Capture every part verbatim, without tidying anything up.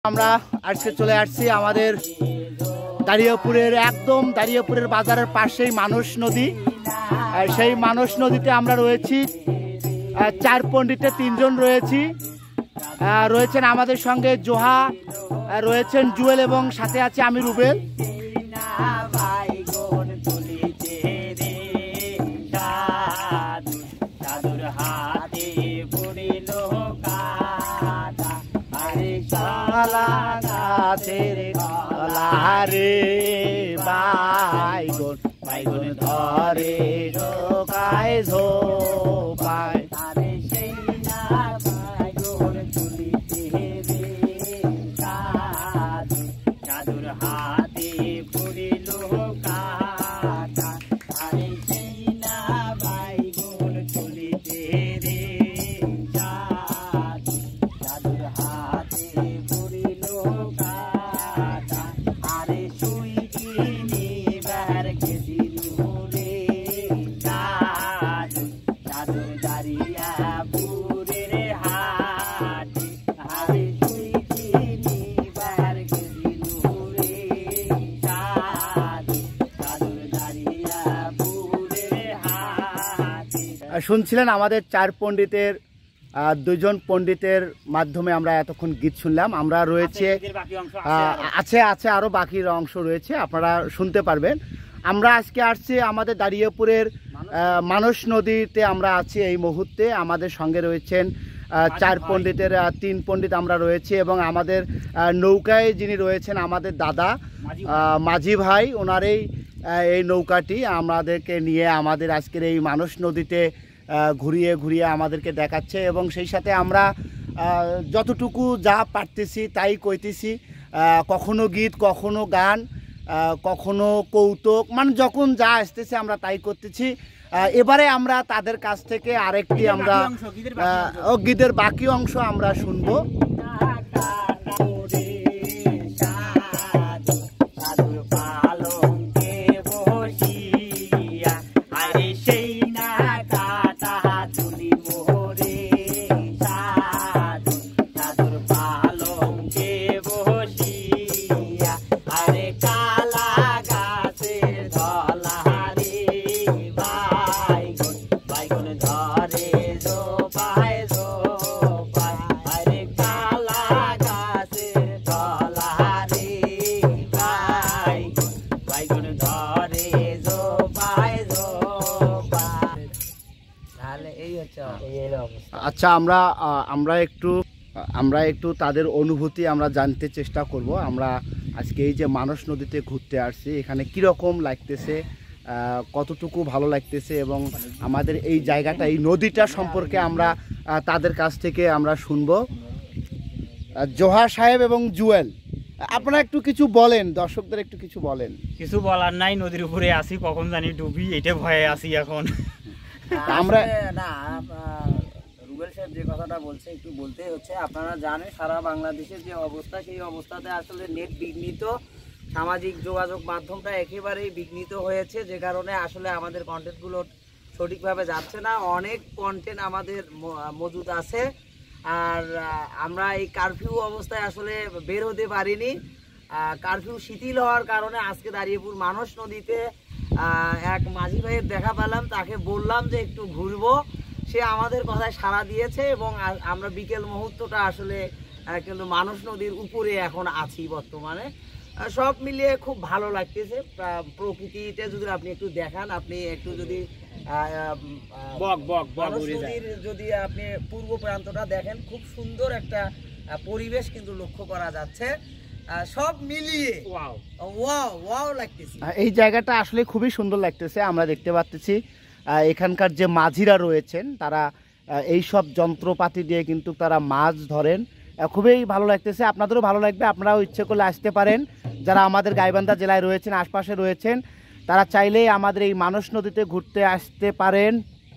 আমরা আজকে চলে আসছি আমাদের দাঁড়িয়াপুরের একদম দাঁড়িয়াপুরের বাজারের পাশেই মানস নদী। সেই মানস নদীতে আমরা রয়েছি, চার পণ্ডিতে তিনজন রয়েছি। রয়েছেন আমাদের সঙ্গে জোহা, রয়েছেন জুয়েল এবং সাথে আছে আমি রুবেল। রে বাইগন বাইগন ধরে ঢোকায় ঝোপায়, আরে সেই না বাইগন তুলিতে রে সাধু সাধুর হাতে পড়িল কাটা, আরে সেই না বাইগন তুলিতে রে সাধু সাধুর হাতে পড়িল কাটা, আরে সুই কিনে বার গেছিল রে সাধু সাধুর দাঁড়িয়া পুরের হাটে, আরে সুই কিনে বার গেছিল রে সাধু সাধুর দাঁড়িয়া পুরের হাটে। শুনছিলেন আমাদের চার পণ্ডিতের দুজন পণ্ডিতের মাধ্যমে আমরা এতক্ষণ গীত শুনলাম। আমরা রয়েছে আছে আছে আরও বাকির অংশ রয়েছে, আপনারা শুনতে পারবেন। আমরা আজকে আসছি আমাদের দাঁড়িয়াপুরের মানস নদীতে আমরা আছি এই মুহূর্তে। আমাদের সঙ্গে রয়েছেন চার পণ্ডিতের তিন পণ্ডিত আমরা রয়েছি, এবং আমাদের নৌকায় যিনি রয়েছেন আমাদের দাদা মাঝি ভাই, ওনারই এই নৌকাটি আমাদেরকে নিয়ে আমাদের আজকের এই মানস নদীতে ঘুরিয়ে ঘুরিয়ে আমাদেরকে দেখাচ্ছে, এবং সেই সাথে আমরা যতটুকু যা পারতেছি তাই কইতেছি। কখনো গীত, কখনো গান, কখনো কৌতুক, মানে যখন যা আসতেছে আমরা তাই করতেছি। এবারে আমরা তাদের কাছ থেকে আরেকটি আমরা গীতের বাকি অংশ আমরা শুনবো। আচ্ছা, আমরা আমরা একটু আমরা একটু তাদের অনুভূতি আমরা জানতে চেষ্টা করব। আমরা আজকে এই যে মানস নদীতে ঘুরতে আসছি, এখানে কীরকম লাগতেছে, কতটুকু ভালো লাগতেছে, এবং আমাদের এই জায়গাটা, এই নদীটা সম্পর্কে আমরা তাদের কাছ থেকে আমরা শুনবো। জোহা সাহেব এবং জুয়েল, আপনারা একটু কিছু বলেন, দর্শকদের একটু কিছু বলেন। কিছু বলার নাই, নদীর উপরে আসি, কখন জানি ডুবি, এটা ভয়ে আসি এখন। আমরা না, রুবেল সাহেব যে কথাটা বলছে একটু বলতেই হচ্ছে। আপনারা জানেন সারা বাংলাদেশের যে অবস্থা, সেই অবস্থাতে আসলে নেট বিঘ্নিত, সামাজিক যোগাযোগ মাধ্যমটা একেবারেই বিঘ্নিত হয়েছে, যে কারণে আসলে আমাদের কন্টেন্টগুলো সঠিকভাবে যাচ্ছে না। অনেক কন্টেন্ট আমাদের মজুদ আছে, আর আমরা এই কারফিউ অবস্থায় আসলে বের হতে পারিনি। কারফিউ শিথিল হওয়ার কারণে আজকে দাঁড়িয়াপুর মানস নদীতে এক মাঝি ভাইয়ের দেখা পেলাম, তাকে বললাম যে একটু ঘুরবো, সে আমাদের কথায় সাড়া দিয়েছে, এবং আমরা বিকেল মুহূর্তটা আসলে কিন্তু মানস নদীর উপরে এখন আছি বর্তমানে। সব মিলিয়ে খুব ভালো লাগতেছে। প্রকৃতিতে যদি আপনি একটু দেখান, আপনি একটু যদি মানস নদীর যদি আপনি পূর্ব প্রান্তটা দেখেন, খুব সুন্দর একটা পরিবেশ কিন্তু লক্ষ্য করা যাচ্ছে। সব মিলিয়ে ওয়াও ওয়াও ওয়াও লাগতেছে। এই জায়গাটা আসলে খুবই সুন্দর লাগতেছে। আমরা দেখতে পাচ্ছি এখানকার যে মাঝিরা রয়েছেন, তারা এই সব যন্ত্রপাতি দিয়ে কিন্তু তারা মাছ ধরেন। খুবই ভালো লাগতেছে, আপনাদেরও ভালো লাগবে। আপনারাও ইচ্ছে করলে আসতে পারেন, যারা আমাদের গাইবান্ধা জেলায় রয়েছেন, আশপাশে রয়েছেন, তারা চাইলেই আমাদের এই মানস নদীতে ঘুরতে আসতে পারেন।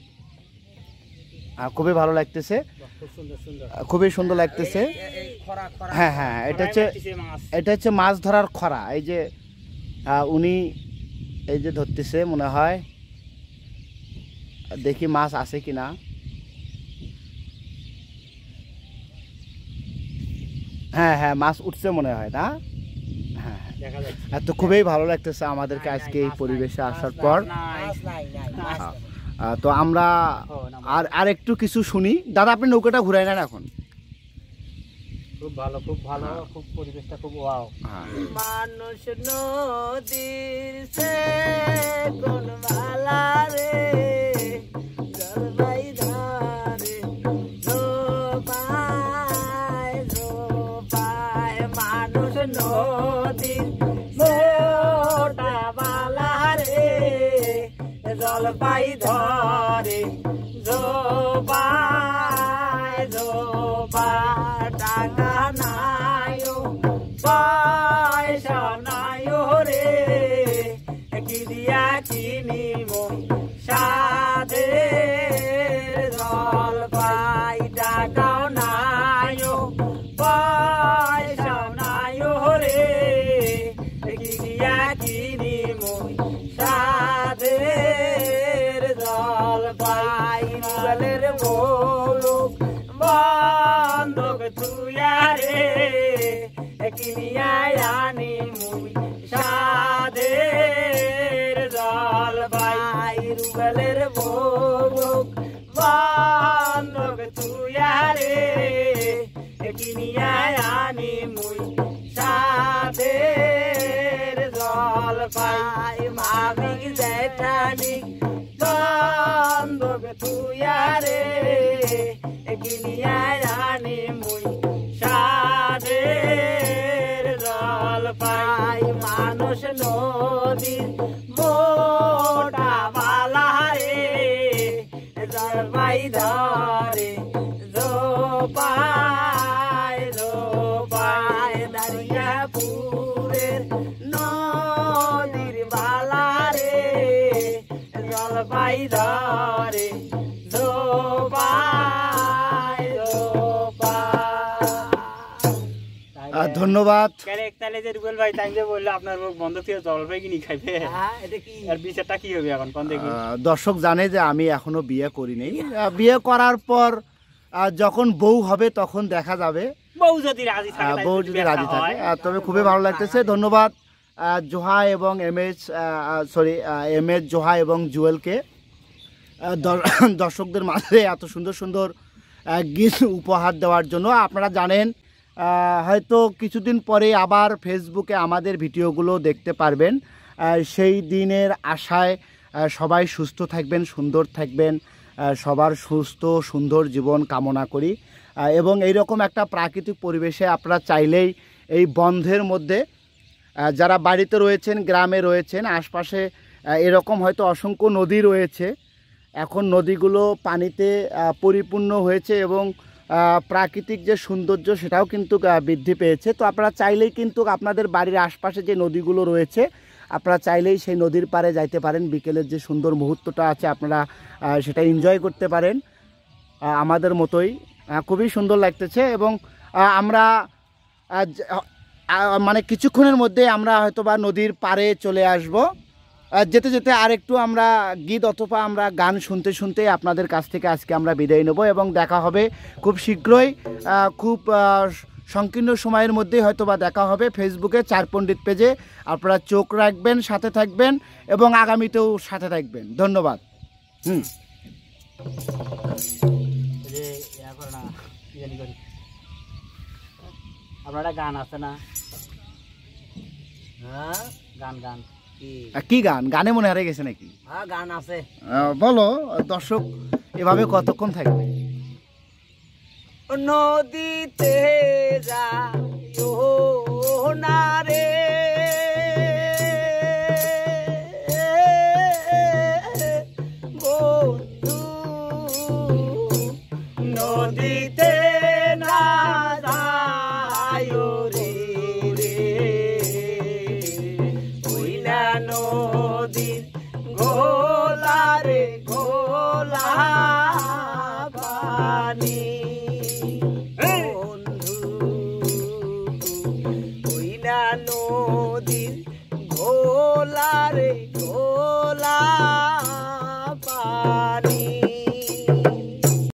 খুবই ভালো লাগতেছে, খুবই সুন্দর লাগতেছে। হ্যাঁ হ্যাঁ, এটা হচ্ছে এটা হচ্ছে মাছ ধরার খরা। এই যে উনি এই যে ধরতেছে, মনে হয় দেখি মাছ আছে কিনা। হ্যাঁ হ্যাঁ মাছ উঠছে মনে হয় না? হ্যাঁ দেখা যাচ্ছে হ্যাঁ, তো খুবই ভালো লাগতেছে আমাদেরকে আজকে এই পরিবেশে আসার পর। মাছ নাই নাই মাছ নাই। আহ, তো আমরা ও, না, আর আর একটু কিছু শুনি। দাদা আপনি নৌকাটা ঘুরাই নেন এখন। খুব ভালো খুব ভালো খুব পরিবেশটা খুব ওয়াও। হ্যাঁ মানুষ নদীর সে কোন ভালা রে জলবাই ধারে জোপায় জোপায় মানুষ নদীর মোটা বালা রে জলপাই ধরে জোপায় জোপায় টাকা নাইও পয়সা নাইও রে কি দিয়া কিনিব সাধের জলপাই টাকাও নাইও পয়সা নাইও রে কি দিয়া কিনিব সাধের জলপাই রুবেলের মোলক বন্ধক তুয়ারে কিনিয়া আনি মুই সাধের জলপাই রুবেলের মোলক বন্ধক তুয়ারে কিনিয়া আনি মুই সাধের জলপাই মামিক জেঠানি বন্ধক তুয়ারে কিনিয়া আনি মুই সাধের জলপাই মানুষ নদীর মোটা বালা রে জলপাই ধরে জোপায় জোপায় দারিয়াপুরের নদীর বালা রে জলপাই ধরে জোপায় জোপায়। আহ, ধন্যবাদ। ক্যারেক তাহলে যে রুবেল ভাই তাই যে বললো আপনার মুখ বন্ধ থেকে জলপাই কিনি খাইবে হ্যাঁ, এটা কি আর বিচারটা কি হবে এখন কোন দেখি? আহ, দর্শক জানে যে আমি এখনো বিয়ে করিনি। আহ, বিয়ে করার পর আহ, যখন বউ হবে তখন দেখা যাবে। বউ যদি রাজি থাকে আহ, তাই বউ যদি যদি ব্যথা রাজি থাকে। হয়। আহ, তবে খুবই ভালো লাগতেছে। ধন্যবাদ আহ, জোহা এবং M S sorry M S Zoha এবং জুয়েলকে আহ, দর- দর্শকদের মাঝে এত সুন্দর সুন্দর আহ, গীত উপহার দেওয়ার জন্য। আপনারা জানেন আহ, হয়তো কিছুদিন পরে আবার ফেসবুকে আমাদের ভিডিওগুলো দেখতে পারবেন। আহ, সেই দিনের আশায় আহ, সবাই সুস্থ থাকবেন, সুন্দর থাকবেন, আহ, সবার সুস্থ সুন্দর জীবন কামনা করি। আহ, এবং এইরকম একটা প্রাকৃতিক পরিবেশে আপনারা চাইলেই এই বন্ধের মধ্যে আহ, যারা বাড়িতে রয়েছেন, গ্রামে রয়েছেন, আশপাশে আহ, এরকম হয়তো অসংখ্য নদী রয়েছে। এখন নদীগুলো পানিতে আহ, পরিপূর্ণ হয়েছে এবং আহ, প্রাকৃতিক যে সৌন্দর্য সেটাও কিন্তু আহ, বৃদ্ধি পেয়েছে। তো আপনারা চাইলেই কিন্তু আপনাদের বাড়ির আশপাশে যে নদীগুলো রয়েছে আপনারা চাইলেই সেই নদীর পাড়ে যাইতে পারেন। বিকেলের যে সুন্দর মুহূর্তটা আছে আপনারা আহ, সেটা এনজয় করতে পারেন আহ, আমাদের মতোই। আহ, খুবই সুন্দর লাগতেছে এবং আহ, আমরা আহ, য- আহ, মানে কিছুক্ষণের মধ্যে আমরা হয়তো বা নদীর পাড়ে চলে আসব। আহ, যেতে যেতে আর একটু আমরা গীত অথবা আমরা গান শুনতে শুনতে আপনাদের কাছ থেকে আজকে আমরা বিদায় নেব এবং দেখা হবে খুব শীঘ্রই। আহ, খুব আহ, সংকীর্ণ সময়ের মধ্যেই হয়তো বা দেখা হবে ফেসবুকে চার পণ্ডিত পেজে। আপনারা চোখ রাখবেন, সাথে থাকবেন এবং আগামীতেও সাথে থাকবেন। ধন্যবাদ। হুম এই যে ইয়া করে না কি জানি করি আপনার একটা গান আছে না? হ্যাঁ গান গান কি আহ, কি গান? গানে মনে হারিয়ে গেছে নাকি? হ্যাঁ গান আছে। আহ, বলো। দর্শক এভাবে কতক্ষণ থাকবে? নদীতে